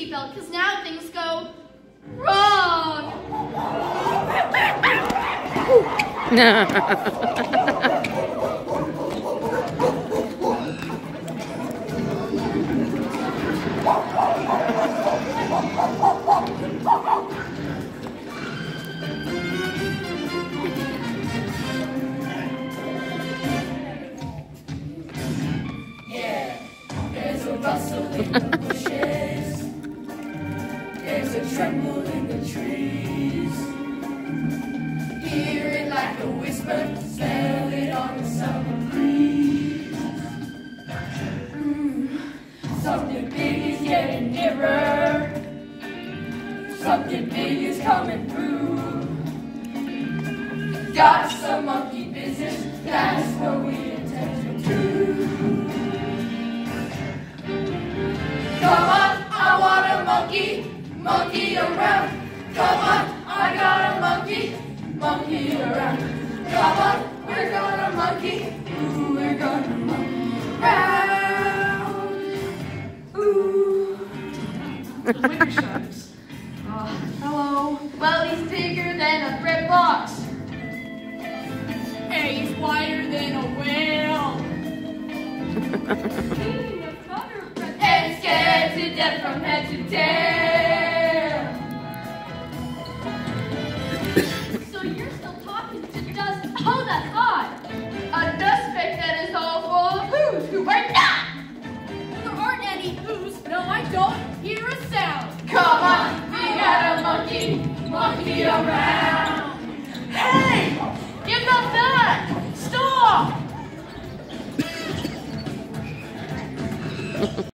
seatbelt, because now things go wrong. There's a rustle in the bushes. There's a tremble in the trees. Hear it like a whisper, smell it on the summer breeze. Something big is getting nearer. Something big is coming through. Got some monkey business, that's what we intend to do. Come on, I want a monkey, monkey around. Come on, I got a monkey, monkey around. Come on, we're gonna monkey, ooh, we're gonna monkey around. Ooh. Wicker sharks. Hello. Well, he's bigger than a bread box. Hey, he's wider than a whale. And scared to death from head to tail. So you're still talking to dust? Oh, that's odd. A dust speck that is all full of who's who are not. There aren't any who's. No, I don't hear a sound. Come on, we got a monkey, monkey around. Hey, give them back. Stop.